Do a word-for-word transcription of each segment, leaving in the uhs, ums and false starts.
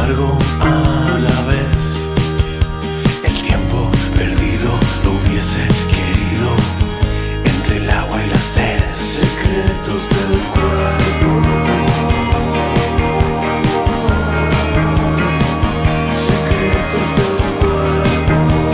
largo a la vez. El tiempo perdido lo hubiese querido entre el agua y la sed. Secretos del cuerpo. Secretos del cuerpo.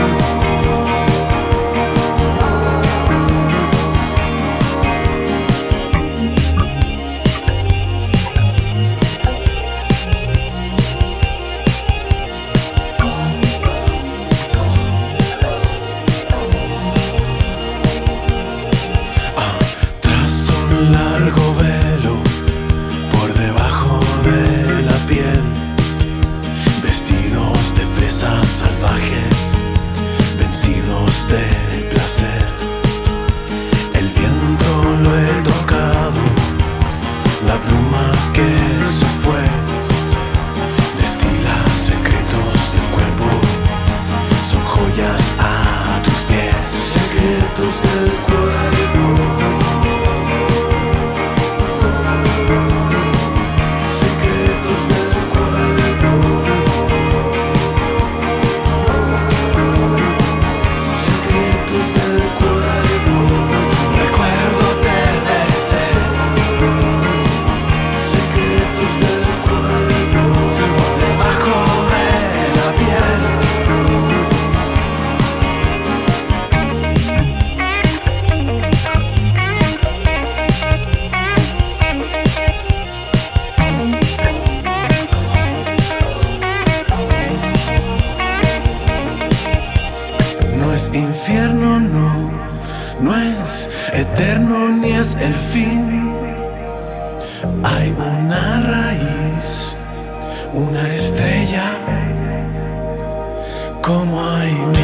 Largo velo por debajo de la piel, vestidos de fresas salvajes, vencidos de placer. El viento lo he tocado, la pluma que se fue destila secretos del cuerpo, son joyas a tus pies. Secretos del cuerpo. No es infierno, no, no es eterno ni es el fin. Hay una raíz, una estrella, como hay